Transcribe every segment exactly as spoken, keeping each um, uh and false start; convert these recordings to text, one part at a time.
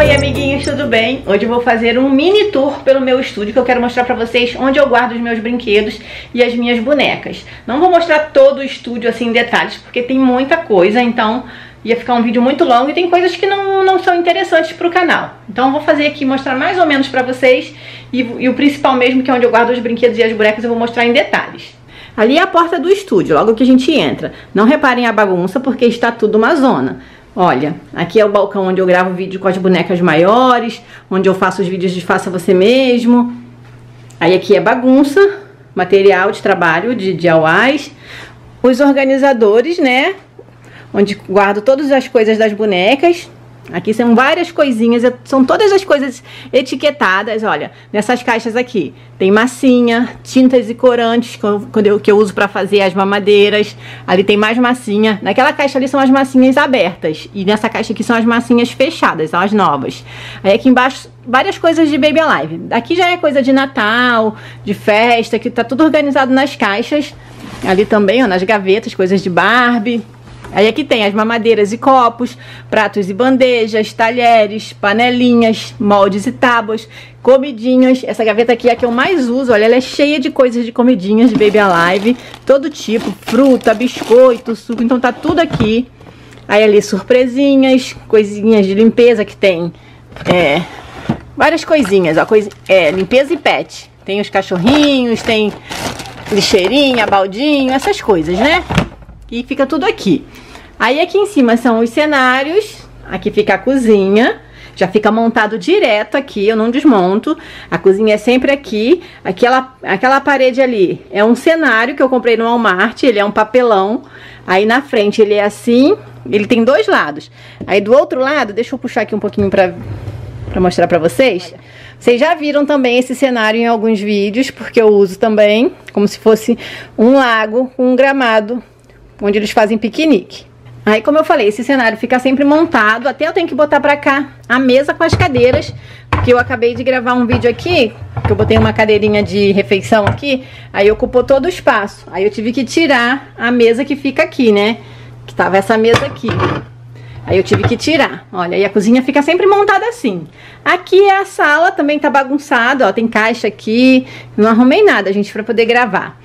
Oi amiguinhos, tudo bem? Hoje eu vou fazer um mini tour pelo meu estúdio que eu quero mostrar pra vocês onde eu guardo os meus brinquedos e as minhas bonecas. Não vou mostrar todo o estúdio assim em detalhes, porque tem muita coisa, então ia ficar um vídeo muito longo e tem coisas que não, não são interessantes pro canal. Então eu vou fazer aqui, mostrar mais ou menos pra vocês e, e o principal mesmo, que é onde eu guardo os brinquedos e as bonecas, eu vou mostrar em detalhes. Ali é a porta do estúdio, logo que a gente entra. Não reparem a bagunça, porque está tudo uma zona. Olha, aqui é o balcão onde eu gravo vídeo com as bonecas maiores, onde eu faço os vídeos de faça você mesmo. Aí aqui é bagunça, material de trabalho de D I Ys, os organizadores, né, onde guardo todas as coisas das bonecas. Aqui são várias coisinhas, são todas as coisas etiquetadas, olha, nessas caixas aqui. Tem massinha, tintas e corantes que eu, que eu uso para fazer as mamadeiras. Ali tem mais massinha. Naquela caixa ali são as massinhas abertas. E nessa caixa aqui são as massinhas fechadas, são as novas. Aí aqui embaixo, várias coisas de Baby Alive. Aqui já é coisa de Natal, de festa, que tá tudo organizado nas caixas. Ali também, ó, nas gavetas, coisas de Barbie. Aí aqui tem as mamadeiras e copos, pratos e bandejas, talheres, panelinhas, moldes e tábuas, comidinhas. Essa gaveta aqui é a que eu mais uso, olha, ela é cheia de coisas de comidinhas de Baby Alive, todo tipo, fruta, biscoito, suco, então tá tudo aqui. Aí ali surpresinhas, coisinhas de limpeza que tem, é, várias coisinhas, ó, coisa, é, limpeza e pet. Tem os cachorrinhos, tem lixeirinha, baldinho, essas coisas, né? E fica tudo aqui. Aí aqui em cima são os cenários. Aqui fica a cozinha. Já fica montado direto aqui, eu não desmonto. A cozinha é sempre aqui. Aquela, aquela parede ali é um cenário que eu comprei no Walmart. Ele é um papelão. Aí na frente ele é assim. Ele tem dois lados. Aí do outro lado, deixa eu puxar aqui um pouquinho pra, pra mostrar pra vocês. Vocês já viram também esse cenário em alguns vídeos, porque eu uso também como se fosse um lago, um gramado, onde eles fazem piquenique. Aí, como eu falei, esse cenário fica sempre montado. Até eu tenho que botar pra cá a mesa com as cadeiras, porque eu acabei de gravar um vídeo aqui, que eu botei uma cadeirinha de refeição aqui, aí ocupou todo o espaço. Aí eu tive que tirar a mesa que fica aqui, né? Que tava essa mesa aqui. Aí eu tive que tirar. Olha, e a cozinha fica sempre montada assim. Aqui é a sala, também tá bagunçada, ó, tem caixa aqui. Não arrumei nada, gente, pra poder gravar.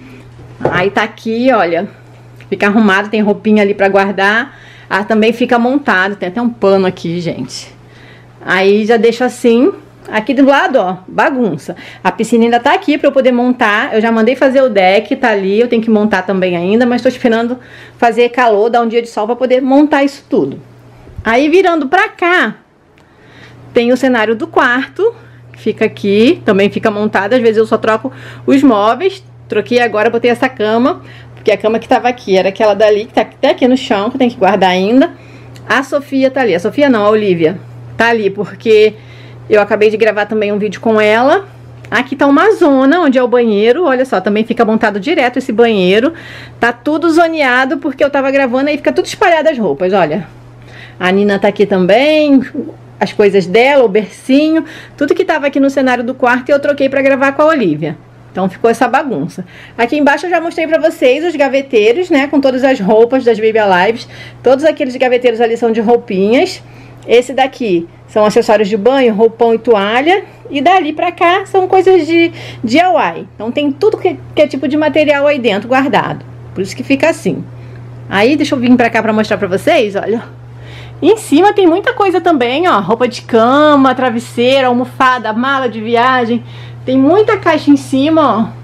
Aí tá aqui, olha, fica arrumado, tem roupinha ali pra guardar. Ah, também fica montado, tem até um pano aqui, gente. Aí já deixo assim. Aqui do lado, ó, bagunça. A piscina ainda tá aqui pra eu poder montar. Eu já mandei fazer o deck, tá ali. Eu tenho que montar também ainda, mas tô esperando fazer calor, dar um dia de sol pra poder montar isso tudo. Aí virando pra cá, tem o cenário do quarto, que fica aqui. Também fica montado, às vezes eu só troco os móveis. Troquei agora, botei essa cama, porque a cama que tava aqui era aquela dali, que tá até aqui no chão, que tem que guardar ainda. A Sofia tá ali. A Sofia não, a Olivia tá ali, porque eu acabei de gravar também um vídeo com ela. Aqui tá uma zona, onde é o banheiro. Olha só, também fica montado direto esse banheiro. Tá tudo zoneado, porque eu tava gravando, aí fica tudo espalhado as roupas, olha. A Nina tá aqui também, as coisas dela, o bercinho. Tudo que tava aqui no cenário do quarto eu troquei pra gravar com a Olivia. Então ficou essa bagunça. Aqui embaixo eu já mostrei pra vocês os gaveteiros, né? Com todas as roupas das Baby Alives. Todos aqueles gaveteiros ali são de roupinhas. Esse daqui são acessórios de banho, roupão e toalha. E dali pra cá são coisas de D I Y. Então tem tudo que, que é tipo de material aí dentro guardado. Por isso que fica assim. Aí deixa eu vir pra cá pra mostrar pra vocês, olha. E em cima tem muita coisa também, ó. Roupa de cama, travesseiro, almofada, mala de viagem. Tem muita caixa em cima, ó,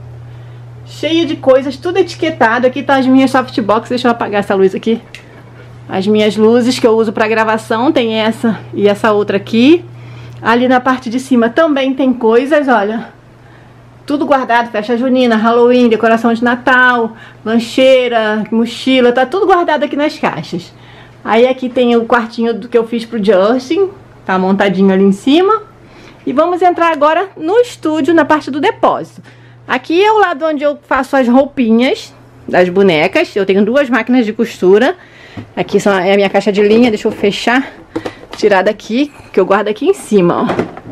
cheia de coisas, tudo etiquetado. Aqui tá as minhas softbox, deixa eu apagar essa luz aqui. As minhas luzes que eu uso pra gravação, tem essa e essa outra aqui. Ali na parte de cima também tem coisas, olha. Tudo guardado, festa junina, Halloween, decoração de Natal, lancheira, mochila, tá tudo guardado aqui nas caixas. Aí aqui tem o quartinho do que eu fiz pro Justin, tá montadinho ali em cima. E vamos entrar agora no estúdio, na parte do depósito. Aqui é o lado onde eu faço as roupinhas das bonecas. Eu tenho duas máquinas de costura. Aqui são, é a minha caixa de linha, deixa eu fechar, tirar daqui, que eu guardo aqui em cima, ó.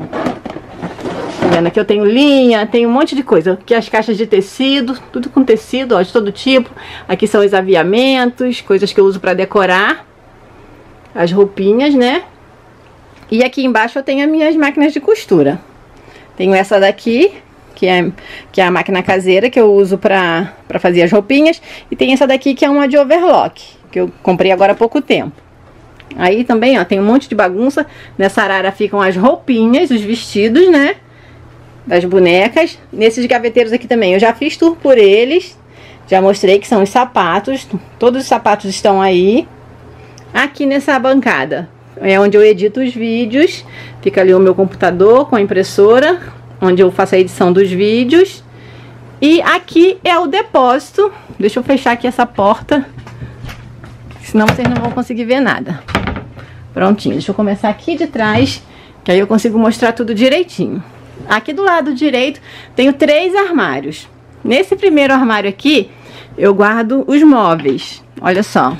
Tá vendo? Aqui eu tenho linha, tenho um monte de coisa. Aqui as caixas de tecido, tudo com tecido, ó, de todo tipo. Aqui são os aviamentos, coisas que eu uso pra decorar. As roupinhas, né? E aqui embaixo eu tenho as minhas máquinas de costura. Tenho essa daqui, que é, que é a máquina caseira que eu uso pra, pra fazer as roupinhas. E tem essa daqui que é uma de overlock, que eu comprei agora há pouco tempo. Aí também, ó, tem um monte de bagunça. Nessa arara ficam as roupinhas, os vestidos, né? Das bonecas. Nesses gaveteiros aqui também, eu já fiz tour por eles. Já mostrei que são os sapatos. Todos os sapatos estão aí. Aqui nessa bancada é onde eu edito os vídeos. Fica ali o meu computador com a impressora, onde eu faço a edição dos vídeos. E aqui é o depósito. Deixa eu fechar aqui essa porta, senão vocês não vão conseguir ver nada. Prontinho, deixa eu começar aqui de trás, que aí eu consigo mostrar tudo direitinho. Aqui do lado direito tenho três armários. Nesse primeiro armário aqui eu guardo os móveis. Olha só.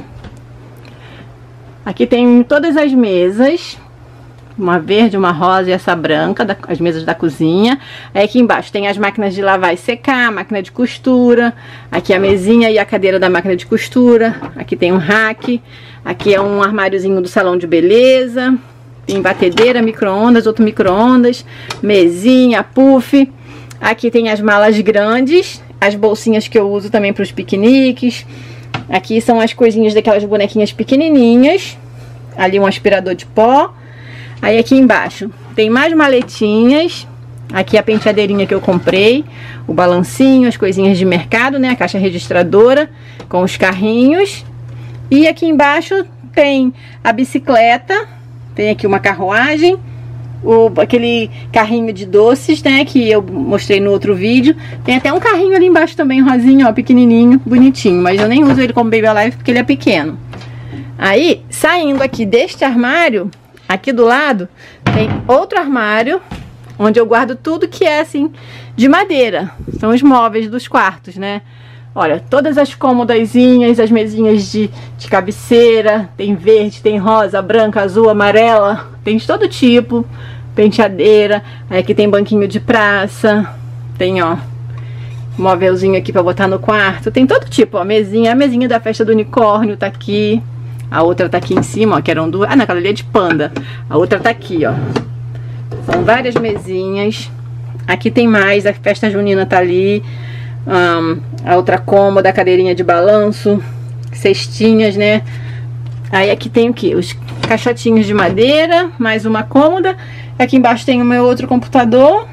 Aqui tem todas as mesas, uma verde, uma rosa e essa branca, da, as mesas da cozinha. Aí aqui embaixo tem as máquinas de lavar e secar, máquina de costura. Aqui a mesinha e a cadeira da máquina de costura. Aqui tem um rack. Aqui é um armáriozinho do salão de beleza. Tem batedeira, micro-ondas, outro micro-ondas, mesinha, puff. Aqui tem as malas grandes, as bolsinhas que eu uso também para os piqueniques. Aqui são as coisinhas daquelas bonequinhas pequenininhas. Ali um aspirador de pó. Aí aqui embaixo tem mais maletinhas. Aqui a penteadeirinha que eu comprei, o balancinho, as coisinhas de mercado, né? A caixa registradora com os carrinhos. E aqui embaixo tem a bicicleta. Tem aqui uma carruagem. O, aquele carrinho de doces, né, que eu mostrei no outro vídeo. Tem até um carrinho ali embaixo também, rosinho, ó, pequenininho, bonitinho. Mas eu nem uso ele como Baby Alive porque ele é pequeno. Aí, saindo aqui deste armário, aqui do lado, tem outro armário, onde eu guardo tudo que é, assim, de madeira. São os móveis dos quartos, né. Olha, todas as cômodazinhas, as mesinhas de, de cabeceira, tem verde, tem rosa, branca, azul, amarela, tem de todo tipo, penteadeira. Aí aqui tem banquinho de praça, tem, ó, móvelzinho aqui pra botar no quarto, tem todo tipo, ó, mesinha, a mesinha da festa do unicórnio tá aqui, a outra tá aqui em cima, ó, que eram duas, ah, naquela ali é de panda, a outra tá aqui, ó, são várias mesinhas. Aqui tem mais, a festa junina tá ali. Um, a outra cômoda, a cadeirinha de balanço, cestinhas, né? Aí aqui tem o que? Os caixotinhos de madeira, mais uma cômoda. Aqui embaixo tem o meu outro computador.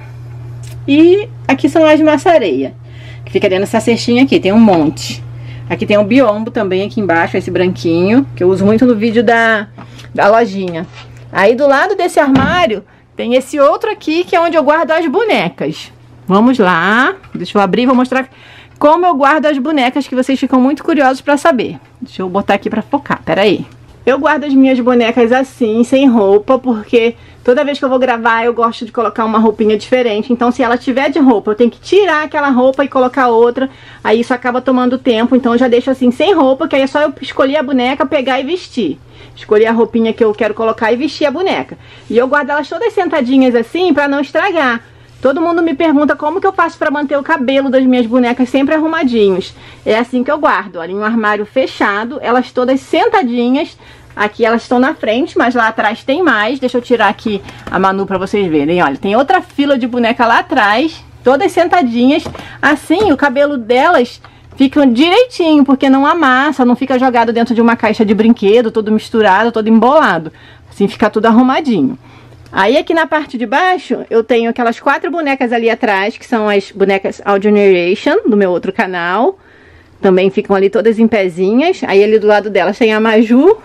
E aqui são as maçareia, que fica dentro dessa cestinha aqui, tem um monte. Aqui tem um biombo também aqui embaixo, esse branquinho, que eu uso muito no vídeo da, da lojinha. Aí do lado desse armário tem esse outro aqui, que é onde eu guardo as bonecas. Vamos lá, deixa eu abrir e vou mostrar como eu guardo as bonecas, que vocês ficam muito curiosos pra saber. Deixa eu botar aqui pra focar, peraí. Eu guardo as minhas bonecas assim, sem roupa, porque toda vez que eu vou gravar eu gosto de colocar uma roupinha diferente. Então se ela tiver de roupa, eu tenho que tirar aquela roupa e colocar outra. Aí isso acaba tomando tempo, então eu já deixo assim sem roupa, que aí é só eu escolher a boneca, pegar e vestir. Escolher a roupinha que eu quero colocar e vestir a boneca. E eu guardo elas todas sentadinhas assim pra não estragar. Todo mundo me pergunta como que eu faço pra manter o cabelo das minhas bonecas sempre arrumadinhos. É assim que eu guardo, olha, em um armário fechado, elas todas sentadinhas. Aqui elas estão na frente, mas lá atrás tem mais. Deixa eu tirar aqui a Manu pra vocês verem, olha. Tem outra fila de boneca lá atrás, todas sentadinhas. Assim, o cabelo delas fica direitinho, porque não amassa, não fica jogado dentro de uma caixa de brinquedo, todo misturado, todo embolado. Assim fica tudo arrumadinho. Aí aqui na parte de baixo eu tenho aquelas quatro bonecas ali atrás, que são as bonecas All Generation, do meu outro canal. Também ficam ali todas em pezinhas. Aí ali do lado delas tem a Maju.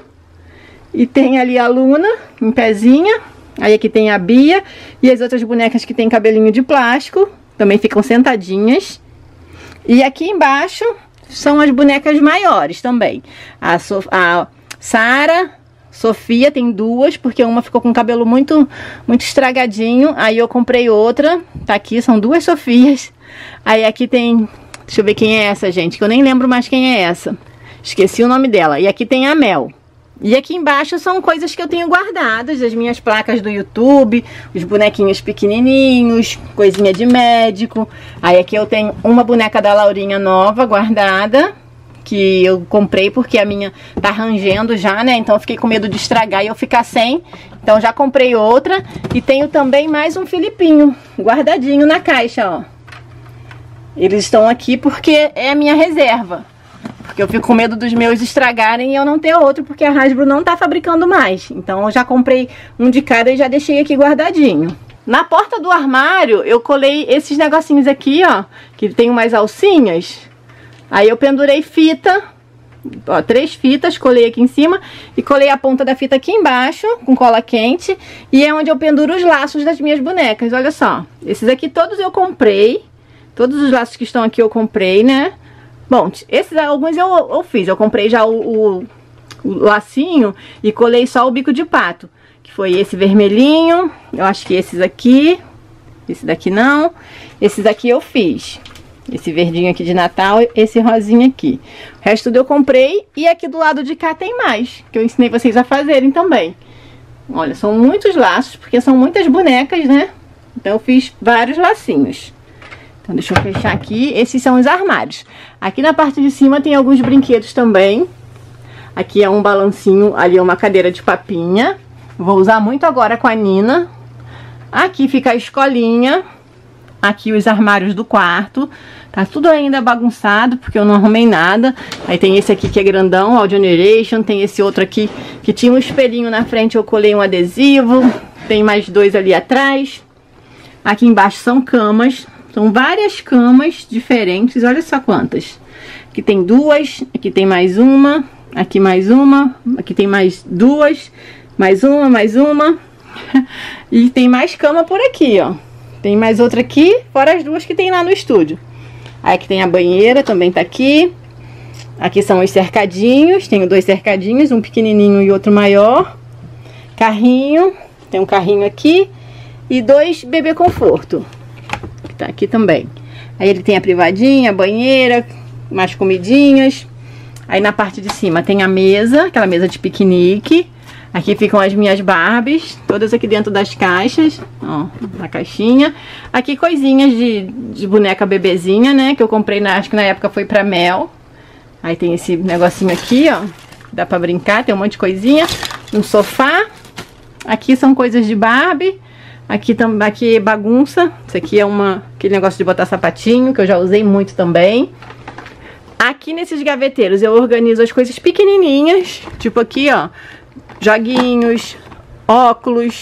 E tem ali a Luna, em pezinha. Aí aqui tem a Bia. E as outras bonecas que tem cabelinho de plástico, também ficam sentadinhas. E aqui embaixo são as bonecas maiores também. A, so a Sara... Sofia tem duas, porque uma ficou com o cabelo muito, muito estragadinho. Aí eu comprei outra, tá aqui, são duas Sofias. Aí aqui tem, deixa eu ver quem é essa, gente, que eu nem lembro mais quem é essa. Esqueci o nome dela. E aqui tem a Mel. E aqui embaixo são coisas que eu tenho guardadas, as minhas placas do YouTube, os bonequinhos pequenininhos, coisinha de médico. Aí aqui eu tenho uma boneca da Laurinha nova guardada, que eu comprei porque a minha tá rangendo já, né? Então eu fiquei com medo de estragar e eu ficar sem. Então já comprei outra. E tenho também mais um Filipinho guardadinho na caixa, ó. Eles estão aqui porque é a minha reserva. Porque eu fico com medo dos meus estragarem e eu não ter outro, porque a Hasbro não tá fabricando mais. Então eu já comprei um de cada e já deixei aqui guardadinho. Na porta do armário eu colei esses negocinhos aqui, ó, que tem umas alcinhas. Aí eu pendurei fita, ó, três fitas, colei aqui em cima e colei a ponta da fita aqui embaixo com cola quente. E é onde eu penduro os laços das minhas bonecas, olha só. Esses aqui todos eu comprei, todos os laços que estão aqui eu comprei, né? Bom, esses alguns eu, eu fiz, eu comprei já o, o, o lacinho e colei só o bico de pato. Que foi esse vermelhinho, eu acho que esses aqui, esse daqui não, esses aqui eu fiz. Esse verdinho aqui de Natal, esse rosinha aqui. O resto tudo eu comprei e aqui do lado de cá tem mais, que eu ensinei vocês a fazerem também. Olha, são muitos laços, porque são muitas bonecas, né? Então eu fiz vários lacinhos. Então deixa eu fechar aqui, esses são os armários. Aqui na parte de cima tem alguns brinquedos também. Aqui é um balancinho, ali é uma cadeira de papinha. Vou usar muito agora com a Nina. Aqui fica a escolinha. Aqui os armários do quarto. Tá tudo ainda bagunçado, porque eu não arrumei nada. Aí tem esse aqui que é grandão, All Generation. Tem esse outro aqui que tinha um espelhinho na frente, eu colei um adesivo. Tem mais dois ali atrás. Aqui embaixo são camas. São várias camas diferentes, olha só quantas. Aqui tem duas, aqui tem mais uma, aqui mais uma, aqui tem mais duas, mais uma, mais uma. E tem mais cama por aqui, ó. Tem mais outra aqui, fora as duas que tem lá no estúdio. Aí aqui tem a banheira, também tá aqui. Aqui são os cercadinhos, tenho dois cercadinhos, um pequenininho e outro maior. Carrinho, tem um carrinho aqui. E dois bebê conforto. Tá aqui também. Aí ele tem a privadinha, a banheira, mais comidinhas. Aí na parte de cima tem a mesa, aquela mesa de piquenique. Aqui ficam as minhas Barbies, todas aqui dentro das caixas, ó, na caixinha. Aqui coisinhas de, de boneca bebezinha, né, que eu comprei, na, acho que na época foi pra Mel. Aí tem esse negocinho aqui, ó, dá pra brincar, tem um monte de coisinha. Um sofá. Aqui são coisas de Barbie. Aqui, aqui é bagunça. Isso aqui é uma, aquele negócio de botar sapatinho, que eu já usei muito também. Aqui nesses gaveteiros eu organizo as coisas pequenininhas. Tipo aqui, ó, joguinhos, óculos,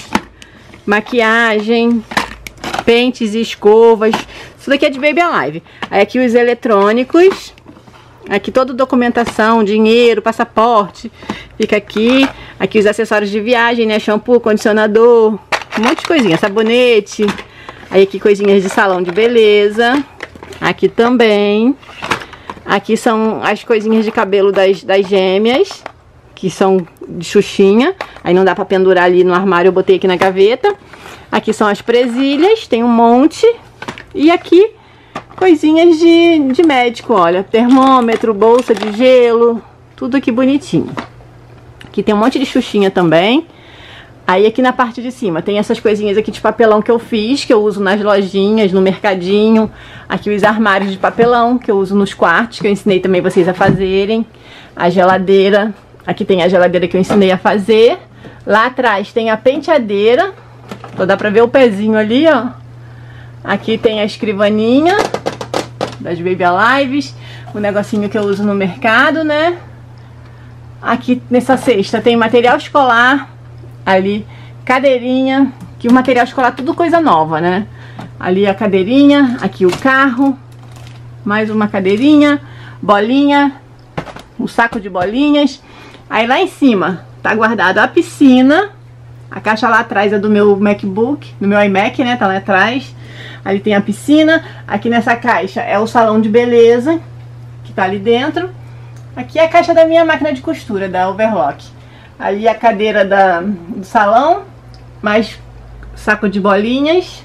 maquiagem, pentes e escovas. Isso daqui é de Baby Alive. Aí aqui os eletrônicos. Aqui toda documentação, dinheiro, passaporte. Fica aqui. Aqui os acessórios de viagem, né? Shampoo, condicionador. Um monte de coisinha, sabonete. Aí aqui coisinhas de salão de beleza. Aqui também. Aqui são as coisinhas de cabelo das, das gêmeas, que são de Xuxinha. Aí não dá pra pendurar ali no armário, eu botei aqui na gaveta. Aqui são as presilhas, tem um monte. E aqui coisinhas de, de médico, olha. Termômetro, bolsa de gelo, tudo aqui bonitinho. Aqui tem um monte de Xuxinha também. Aí aqui na parte de cima tem essas coisinhas aqui de papelão que eu fiz, que eu uso nas lojinhas, no mercadinho. Aqui os armários de papelão que eu uso nos quartos, que eu ensinei também vocês a fazerem. A geladeira, aqui tem a geladeira que eu ensinei a fazer. Lá atrás tem a penteadeira, só dá pra ver o pezinho ali, ó. Aqui tem a escrivaninha das Baby Alives, o negocinho que eu uso no mercado, né? Aqui nessa cesta tem material escolar. Ali, cadeirinha, que o material escolar tudo coisa nova, né? Ali a cadeirinha, aqui o carro, mais uma cadeirinha, bolinha, um saco de bolinhas. Aí lá em cima tá guardado a piscina, a caixa lá atrás é do meu MacBook, do meu iMac, né? Tá lá atrás. Ali tem a piscina, aqui nessa caixa é o salão de beleza, que tá ali dentro. Aqui é a caixa da minha máquina de costura, da Overlock. Ali a cadeira da, do salão, mais saco de bolinhas.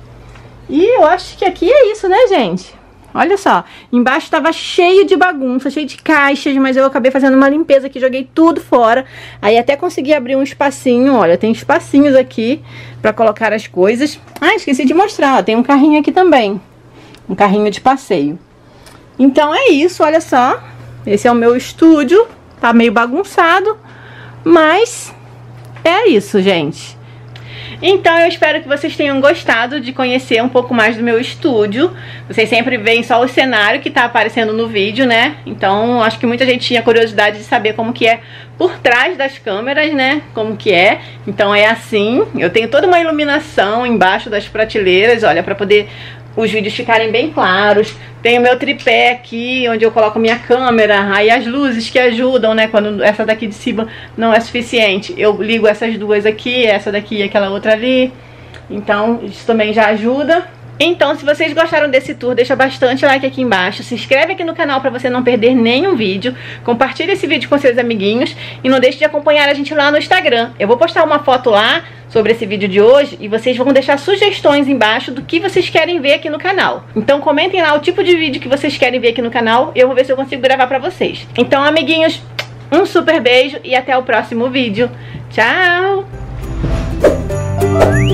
E eu acho que aqui é isso, né, gente? Olha só, embaixo tava cheio de bagunça, cheio de caixas, mas eu acabei fazendo uma limpeza aqui, joguei tudo fora. Aí até consegui abrir um espacinho, olha, tem espacinhos aqui pra colocar as coisas. Ah, esqueci de mostrar, ó, tem um carrinho aqui também, um carrinho de passeio. Então é isso, olha só. esse é o meu estúdio. Tá meio bagunçado, mas é isso, gente. Então eu espero que vocês tenham gostado de conhecer um pouco mais do meu estúdio. Vocês sempre veem só o cenário que tá aparecendo no vídeo, né? Então acho que muita gente tinha curiosidade de saber como que é por trás das câmeras, né? Como que é. Então é assim. Eu tenho toda uma iluminação embaixo das prateleiras, olha, pra poder os vídeos ficarem bem claros. Tem o meu tripé aqui, onde eu coloco minha câmera. Aí as luzes que ajudam, né? Quando essa daqui de cima não é suficiente, eu ligo essas duas aqui, essa daqui e aquela outra ali. Então isso também já ajuda. Então, se vocês gostaram desse tour, deixa bastante like aqui embaixo. Se inscreve aqui no canal para você não perder nenhum vídeo. Compartilha esse vídeo com seus amiguinhos. E não deixe de acompanhar a gente lá no Instagram. Eu vou postar uma foto lá sobre esse vídeo de hoje. E vocês vão deixar sugestões embaixo do que vocês querem ver aqui no canal. Então, comentem lá o tipo de vídeo que vocês querem ver aqui no canal. E eu vou ver se eu consigo gravar para vocês. Então, amiguinhos, um super beijo e até o próximo vídeo. Tchau!